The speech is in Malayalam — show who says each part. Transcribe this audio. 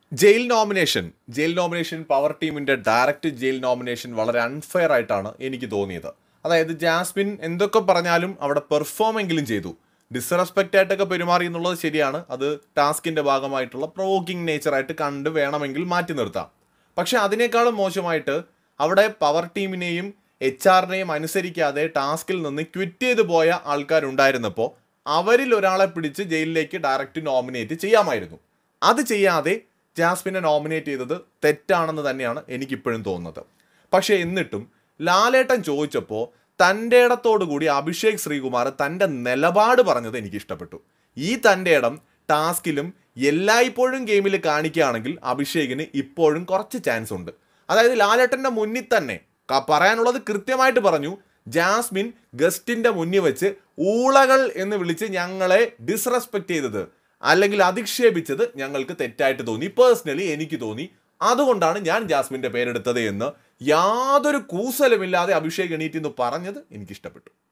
Speaker 1: ജയിൽ നോമിനേഷൻ പവർ ടീമിന്റെ ഡയറക്റ്റ് ജയിൽ നോമിനേഷൻ വളരെ അൺഫെയർ ആയിട്ടാണ് എനിക്ക് തോന്നിയത്. അതായത് ജാസ്മിൻ എന്തൊക്കെ പറഞ്ഞാലും അവിടെ പെർഫോമെങ്കിലും ചെയ്തു. ഡിസ്റെസ്പെക്റ്റ് ആയിട്ടൊക്കെ പെരുമാറി എന്നുള്ളത് ശരിയാണ്. അത് ടാസ്കിന്റെ ഭാഗമായിട്ടുള്ള പ്രൊവോക്കിംഗ് നേച്ചറായിട്ട് കണ്ട് വേണമെങ്കിൽ മാറ്റി നിർത്താം. പക്ഷെ അതിനേക്കാളും മോശമായിട്ട് അവിടെ പവർ ടീമിനെയും HR-നെയും അനുസരിക്കാതെ ടാസ്കിൽ നിന്ന് ക്വിറ്റ് ചെയ്ത് പോയ ആൾക്കാരുണ്ടായിരുന്നപ്പോൾ അവരിൽ ഒരാളെ പിടിച്ച് ജയിലിലേക്ക് ഡയറക്റ്റ് നോമിനേറ്റ് ചെയ്യാമായിരുന്നു. അത് ചെയ്യാതെ ജാസ്മിനെ നോമിനേറ്റ് ചെയ്തത് തെറ്റാണെന്ന് തന്നെയാണ് എനിക്കിപ്പോഴും തോന്നുന്നത്. പക്ഷേ എന്നിട്ടും ലാലേട്ടൻ ചോദിച്ചപ്പോൾ തൻ്റെ ഇടത്തോടു കൂടി അഭിഷേക് ശ്രീകുമാർ തൻ്റെ നിലപാട് പറഞ്ഞത് എനിക്കിഷ്ടപ്പെട്ടു. ഈ തൻ്റെ ഇടം ടാസ്കിലും എല്ലായ്പ്പോഴും ഗെയിമിൽ കാണിക്കുകയാണെങ്കിൽ അഭിഷേകിന് ഇപ്പോഴും കുറച്ച് ചാൻസ് ഉണ്ട്. അതായത് ലാലേട്ടൻ്റെ മുന്നിൽ തന്നെ പറയാനുള്ളത് കൃത്യമായിട്ട് പറഞ്ഞു. ജാസ്മിൻ ഗസ്റ്റിൻ്റെ മുന്നിൽ വെച്ച് ഊളകൾ എന്ന് വിളിച്ച് ഞങ്ങളെ ഡിസ്റെസ്പെക്റ്റ് ചെയ്തത് അല്ലെങ്കിൽ അധിക്ഷേപിച്ചത് ഞങ്ങൾക്ക് തെറ്റായിട്ട് തോന്നി. പേഴ്സണലി എനിക്ക് തോന്നി. അതുകൊണ്ടാണ് ഞാൻ ജാസ്മിൻ്റെ പേരെടുത്തത് എന്ന് യാതൊരു കൂസലുമില്ലാതെ അഭിഷേക് എണീറ്റ് എന്ന് പറഞ്ഞത് എനിക്കിഷ്ടപ്പെട്ടു.